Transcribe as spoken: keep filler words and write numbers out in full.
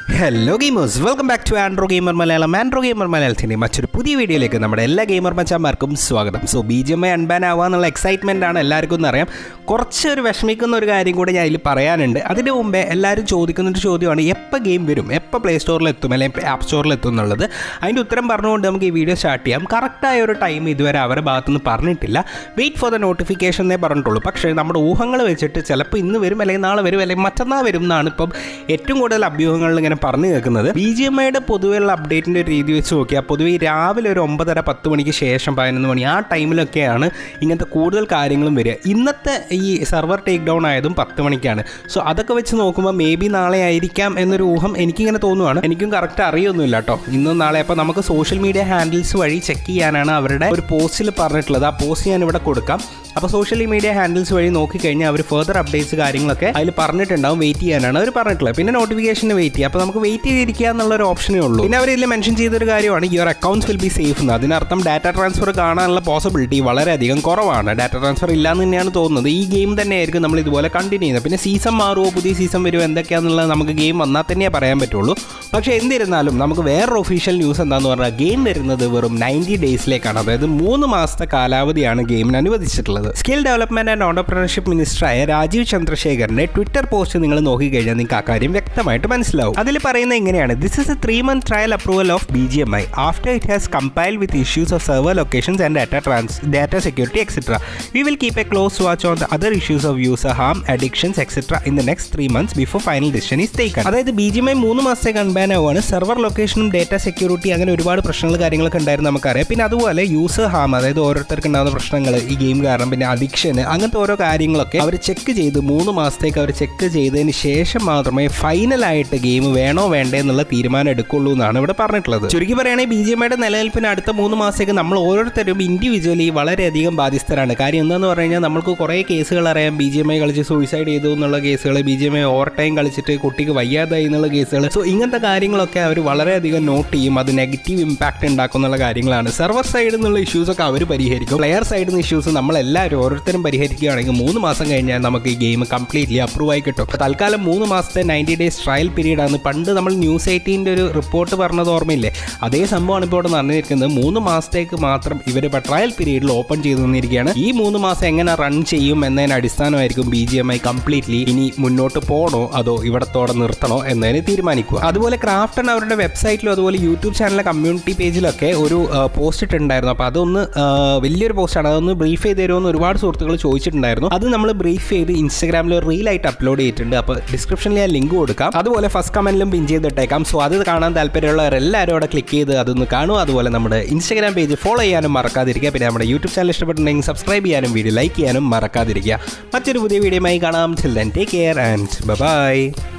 Hello gamers, welcome back to Andro gamer Malayalam. Andro gamer മലയാളത്തിൻ്റെ മറ്റൊരു പുതിയ വീഡിയോയിലേക്ക് നമ്മുടെ എല്ലാ ഗെയിമർ മച്ചാന്മാർക്കും സ്വാഗതം. So B G M I unban ആവാന്നുള്ള എക്സൈറ്റ്മെൻ്റ് ആണ് എല്ലാവർക്കും എന്നറിയാം. കുറച്ചൊരു വിഷമിക്കുന്ന ഒരു കാര്യം കൂടി ഞാൻ ഇതിൽ പറയാനുണ്ട്. അതിന് മുമ്പേ എല്ലാവരും ചോദിക്കുന്നൊരു ചോദ്യമാണ്, എപ്പോൾ ഗെയിം വരും, എപ്പോൾ പ്ലേ സ്റ്റോറിൽ എത്തും അല്ലെങ്കിൽ ആപ്പ് സ്റ്റോറിൽ എത്തും എന്നുള്ളത്. അതിൻ്റെ ഉത്തരം പറഞ്ഞുകൊണ്ട് നമുക്ക് ഈ വീഡിയോ സ്റ്റാർട്ട് ചെയ്യാം. കറക്റ്റായ ഒരു ടൈം ഇതുവരെ അവരുടെ ഭാഗത്തുനിന്ന് പറഞ്ഞിട്ടില്ല. വെയിറ്റ് ഫോർ ദ നോട്ടിഫിക്കേഷൻ എന്നേ പറഞ്ഞിട്ടുള്ളൂ. പക്ഷേ നമ്മുടെ ഊഹങ്ങൾ വെച്ചിട്ട് ചിലപ്പോൾ ഇന്ന് വരും, അല്ലെങ്കിൽ നാളെ വരും, അല്ലെങ്കിൽ മറ്റന്നാൾ വരും എന്നാണ് ഇപ്പം ഏറ്റവും കൂടുതൽ അഭ്യൂഹങ്ങളിൽ ഇങ്ങനെ പറഞ്ഞു കേൾക്കുന്നത്. ബി ജി എം ഐയുടെ പൊതുവെയുള്ള അപ്ഡേറ്റിൻ്റെ ഒരു രീതി വെച്ച് നോക്കിയാൽ പൊതുവെ രാവിലെ ഒരു ഒമ്പതര പത്ത് മണിക്ക് ശേഷം പതിനൊന്ന് മണി ആ ടൈമിലൊക്കെയാണ് ഇങ്ങനത്തെ കൂടുതൽ കാര്യങ്ങളും വരിക. ഇന്നത്തെ ഈ സെർവർ ടേക്ക് ഡൗൺ ആയതും പത്ത് മണിക്കാണ്. സോ അതൊക്കെ വെച്ച് നോക്കുമ്പോൾ മേ ബി നാളെ ആയിരിക്കാം എന്നൊരു ഊഹം എനിക്കിങ്ങനെ തോന്നുവാണ്. എനിക്കും കറക്റ്റ് അറിയൊന്നുമില്ല കേട്ടോ, ഇന്നും നാളെ. അപ്പോൾ നമുക്ക് സോഷ്യൽ മീഡിയ ഹാൻഡിൽസ് വഴി ചെക്ക് ചെയ്യാനാണ് അവരുടെ ഒരു പോസ്റ്റിൽ പറഞ്ഞിട്ടുള്ളത്. ആ പോസ്റ്റ് ഞാൻ ഇവിടെ കൊടുക്കാം. അപ്പോൾ സോഷ്യൽ മീഡിയ ഹാൻഡിൽസ് വഴി നോക്കിക്കഴിഞ്ഞാൽ അവർ ഫെർദർ അപ്ഡേറ്റ്സ് കാര്യങ്ങളൊക്കെ അതിൽ പറഞ്ഞിട്ടുണ്ടാവും. വെയിറ്റ് ചെയ്യാനാണ് അവർ പറഞ്ഞിട്ടുള്ളത്. പിന്നെ നോട്ടിഫിക്കേഷന് വെയിറ്റ് ചെയ്യുക. അപ്പോൾ നമുക്ക് വെയിറ്റ് ചെയ്തിരിക്കുക എന്നുള്ളൊരു ഓപ്ഷനേ ഉള്ളൂ. പിന്നെ അവർ ഇതിൽ മെൻഷൻ ചെയ്തൊരു കാര്യമാണ്, your accounts will be safe എന്ന്. അതിനർത്ഥം ഡാറ്റ ട്രാൻസ്ഫർ കാണാനുള്ള പോസിബിലിറ്റി വളരെയധികം കുറവാണ്. ഡാറ്റ ട്രാൻസ്ഫർ ഇല്ലാന്ന് തന്നെയാണ് തോന്നുന്നത്. ഈ ഗെയിം തന്നെയായിരിക്കും നമ്മൾ ഇതുപോലെ കണ്ടിന്യൂ ചെയ്യുന്നത്. പിന്നെ സീസൺ മാറുമോ, പുതിയ സീസൺ വരുമോ, എന്തൊക്കെയാണെന്നുള്ളത് നമുക്ക് ഗെയിം വന്നാൽ തന്നെയേ പറയാൻ പറ്റുള്ളൂ. പക്ഷേ എന്നിരുന്നാലും നമുക്ക് വേറൊരു ഒഫീഷ്യൽ ന്യൂസ് എന്താണെന്ന് പറഞ്ഞാൽ, ഗെയിം വരുന്നത് വെറും നയൻറ്റി ഡേയ്സിലേക്കാണ്. അതായത് മൂന്ന് മാസത്തെ കാലാവധിയാണ് ഗെയിമിന് അനുവദിച്ചിട്ടുള്ളത്. സ്കിൽ ഡെവലപ്മെന്റ് ആൻഡ് ഓണ്ടർപ്രണർഷിപ്പ് മിനിസ്റ്ററായ രാജീവ് ചന്ദ്രശേഖറിന്റെ ട്വിറ്റർ പോസ്റ്റ് നിങ്ങൾ നോക്കിക്കഴിഞ്ഞാൽ നിങ്ങൾക്ക് ആ കാര്യം വ്യക്തമായിട്ട് മനസ്സിലാവും. അതിൽ പറയുന്നത് ഇങ്ങനെയാണ്, this is a three month trial approval of B G M I after it has compiled with issues of server locations and data trans data security etcetera. We will keep a close watch on the other issues of user harm, addictions etcetera in the next three months before final decision is taken. അതായത് B G M I മൂന്ന് മാസത്തേക്ക് unban ആവുകയാണ്. Server ലൊക്കേഷനും data security അങ്ങനെ ഒരുപാട് പ്രശ്നങ്ങൾ കാര്യങ്ങളൊക്കെ ഉണ്ടായിരുന്നു നമുക്കറിയാം. പിന്നെ അതുപോലെ യൂസർ ഹാം, അതായത് ഓരോരുത്തർക്ക് ഉണ്ടാകുന്ന പ്രശ്നങ്ങൾ ഈ ഗെയിം കാരണം, പിന്നെ അഡിക്ഷൻ, അങ്ങനത്തെ ഓരോ കാര്യങ്ങളൊക്കെ അവർ ചെക്ക് ചെയ്ത് മൂന്ന് മാസത്തേക്ക് അവർ ചെക്ക് ചെയ്തതിന് ശേഷം മാത്രമേ ഫൈനലായിട്ട് ഗെയിം വേണോ വേണ്ടേ എന്നുള്ള തീരുമാനം എടുക്കുള്ളൂ എന്നാണ് ഇവിടെ പറഞ്ഞിട്ടുള്ളത്. ചുരുക്കി പറയുകയാണെങ്കിൽ ബി ജി എം ഐയുടെ നിലനിൽപ്പിന് അടുത്ത മൂന്ന് മാസത്തേക്ക് നമ്മൾ ഓരോരുത്തരും ഇൻഡിവിജ്വലി വളരെയധികം ബാധ്യസ്ഥരാണ്. കാര്യം എന്താണെന്ന് പറഞ്ഞു കഴിഞ്ഞാൽ നമ്മൾക്ക് കുറേ കേസുകൾ അറിയാം. ബി ജി എം ഐ കളിച്ച് സൂയിസൈഡ് ചെയ്തു എന്നുള്ള കേസുകൾ, B G M I over time കളിച്ചിട്ട് കുട്ടിക്ക് വയ്യാതായി എന്നുള്ള കേസുകൾ. സോ ഇങ്ങനത്തെ കാര്യങ്ങളൊക്കെ അവർ വളരെയധികം നോട്ട് ചെയ്യും. അത് നെഗറ്റീവ് ഇമ്പാക്ട് ഉണ്ടാക്കുന്നുള്ള കാര്യങ്ങളാണ്. സെർവർ സൈഡിൽ നിന്നുള്ള ഇഷ്യൂസൊക്കെ അവർ പരിഹരിക്കും. പ്ലെയർ സൈഡിൽ നിന്ന് ഇഷ്യൂസ് നമ്മളെല്ലാവരും ഓരോരുത്തരും പരിഹരിക്കുകയാണെങ്കിൽ മൂന്ന് മാസം കഴിഞ്ഞാൽ നമുക്ക് ഈ ഗെയിം കംപ്ലീറ്റ്ലി അപ്രൂവ് ആയി കിട്ടും. തൽക്കാലം മൂന്ന് മാസത്തെ നയൻറ്റി ഡേയ്സ് ട്രയൽ പീരീഡ് ആണ്. പണ്ട് നമ്മൾ ന്യൂസ് എയ്റ്റീൻ്റെ ഒരു റിപ്പോർട്ട് പറഞ്ഞത് ഓർമ്മയില്ലേ? അതേ സംഭവമാണ് ഇപ്പോൾ ഇവിടെ നടന്നിരിക്കുന്നത്. മൂന്ന് മാസത്തേക്ക് മാത്രം ഇവർ ഇപ്പോൾ ട്രയൽ പീരീഡിൽ ഓപ്പൺ ചെയ്തു തന്നിരിക്കുകയാണ്. ഈ മൂന്ന് മാസം എങ്ങനെ റൺ ചെയ്യും എന്നതിന് അടിസ്ഥാനമായിരിക്കും B G M I completely ഇനി മുന്നോട്ട് പോകണോ അതോ ഇവിടത്തോടെ നിർത്തണോ എന്നതിന് തീരുമാനിക്കുക. അതുപോലെ ക്രാഫ്റ്റൺ അവരുടെ വെബ്സൈറ്റിലും അതുപോലെ യൂട്യൂബ് ചാനലിലെ കമ്മ്യൂണിറ്റി പേജിലൊക്കെ ഒരു പോസ്റ്റ് ഇട്ടുണ്ടായിരുന്നു. അപ്പോൾ അതൊന്ന് വലിയൊരു പോസ്റ്റാണ്, അതൊന്ന് ബ്രീഫ് ചെയ്ത് തരുമെന്ന് ഒരുപാട് സുഹൃത്തുക്കൾ ചോദിച്ചിട്ടുണ്ടായിരുന്നു. അത് നമ്മൾ ബ്രീഫ് ചെയ്ത് ഇൻസ്റ്റാഗ്രാമിൽ റീലായിട്ട് അപ്ലോഡ് ചെയ്തിട്ടുണ്ട്. അപ്പോൾ ഡിസ്ക്രിപ്ഷനിൽ ഞാൻ ലിങ്ക് കൊടുക്കാം. അതുപോലെ ഫസ്റ്റ് കമന്റിലും പിൻ ചെയ്തിട്ടേക്കാം. സോ അത് കാണാൻ താല്പര്യമുള്ളവരെല്ലാവരും അവിടെ ക്ലിക്ക് ചെയ്ത് അതൊന്ന് കാണുക. അതുപോലെ നമ്മുടെ ഇൻസ്റ്റാഗ്രാം പേജ് ഫോളോ ചെയ്യാനും മറക്കാതിരിക്കുക. പിന്നെ നമ്മുടെ യൂട്യൂബ് ചാനൽ ഇഷ്ടപ്പെട്ടിട്ടുണ്ടെങ്കിൽ സബ്സ്ക്രൈബ് ചെയ്യാനും വീഡിയോ ലൈക്ക് ചെയ്യാനും മറക്കാതിരിക്കുക. മറ്റൊരു പുതിയ വീഡിയോയുമായി കാണാം. Till then take care and by.